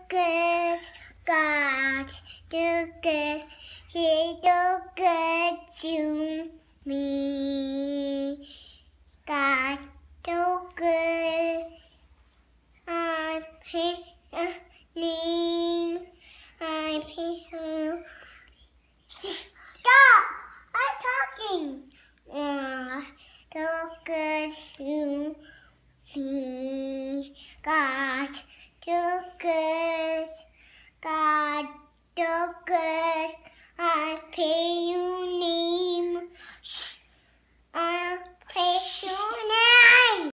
good. God too good. He's too good to me. God too good. I'm listening. I'm listening. Stop! I'm talking. Too good to me. God too good. God too good.